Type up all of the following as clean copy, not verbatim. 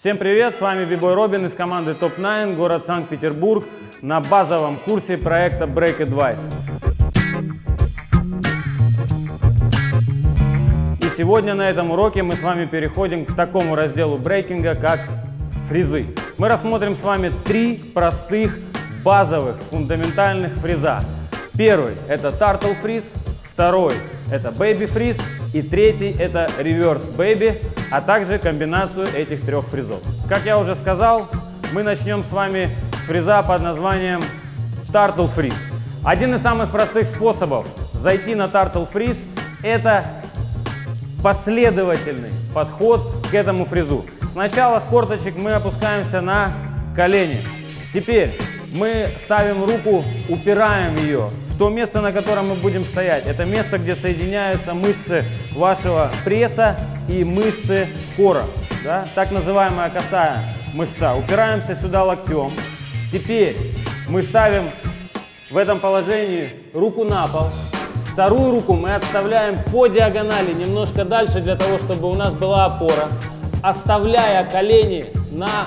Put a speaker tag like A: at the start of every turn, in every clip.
A: Всем привет, с вами B-Boy Робин из команды Top 9, город Санкт-Петербург, на базовом курсе проекта Break Advice. И сегодня на этом уроке мы с вами переходим к такому разделу брейкинга, как фризы. Мы рассмотрим с вами три простых, базовых, фундаментальных фриза. Первый – это Turtle Freeze, второй – это Baby Freeze, и третий – это Reverse Baby, а также комбинацию этих трех фризов. Как я уже сказал, мы начнем с вами с фриза под названием Turtle Freeze. Один из самых простых способов зайти на Turtle Freeze – это последовательный подход к этому фризу. Сначала с корточек мы опускаемся на колени. Теперь мы ставим руку, упираем ее в то место, на котором мы будем стоять. Это место, где соединяются мышцы вашего пресса и мышцы кора. Да? Так называемая косая мышца. Упираемся сюда локтем. Теперь мы ставим в этом положении руку на пол. Вторую руку мы отставляем по диагонали немножко дальше, для того, чтобы у нас была опора. Оставляя колени на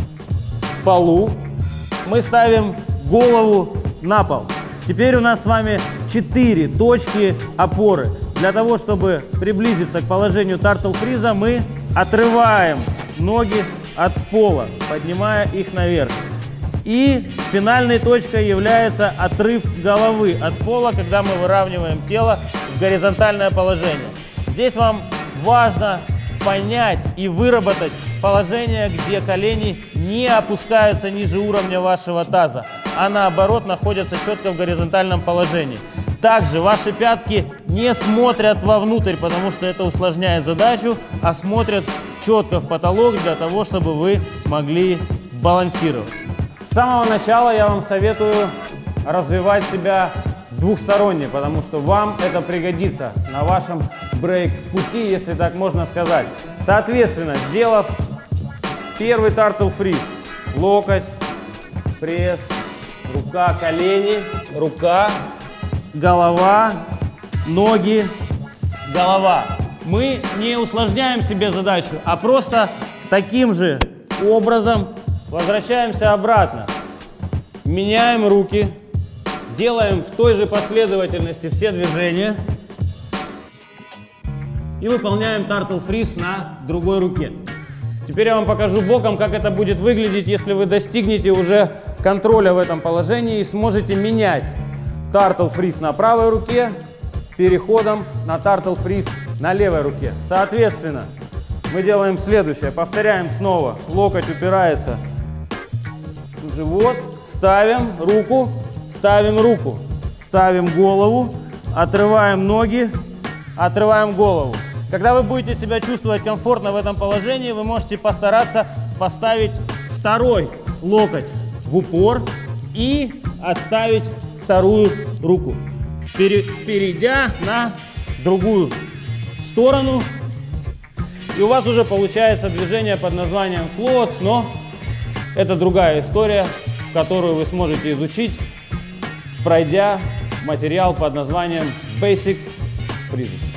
A: полу, мы ставим голову на пол. Теперь у нас с вами 4 точки опоры. Для того, чтобы приблизиться к положению Turtle Freeze, мы отрываем ноги от пола, поднимая их наверх. И финальной точкой является отрыв головы от пола, когда мы выравниваем тело в горизонтальное положение. Здесь вам важно понять и выработать положение, где колени не опускаются ниже уровня вашего таза, а наоборот находятся четко в горизонтальном положении. Также ваши пятки не смотрят вовнутрь, потому что это усложняет задачу, а смотрят четко в потолок для того, чтобы вы могли балансировать. С самого начала я вам советую развивать себя двухсторонне, потому что вам это пригодится на вашем брейк-пути, если так можно сказать. Соответственно, сделав первый Turtle Freeze, локоть, пресс, рука, колени, рука, голова, ноги, голова. Мы не усложняем себе задачу, а просто таким же образом возвращаемся обратно. Меняем руки, делаем в той же последовательности все движения и выполняем Turtle Freeze на другой руке. Теперь я вам покажу боком, как это будет выглядеть, если вы достигнете уже контроля в этом положении и сможете менять Turtle Freeze на правой руке переходом на Turtle Freeze на левой руке. Соответственно, мы делаем следующее. Повторяем снова. Локоть упирается в живот. Ставим руку, ставим голову, отрываем ноги, отрываем голову. Когда вы будете себя чувствовать комфортно в этом положении, вы можете постараться поставить второй локоть в упор и отставить вторую руку, перейдя на другую сторону. И у вас уже получается движение под названием floats, но это другая история, которую вы сможете изучить, пройдя материал под названием Basic Freeze.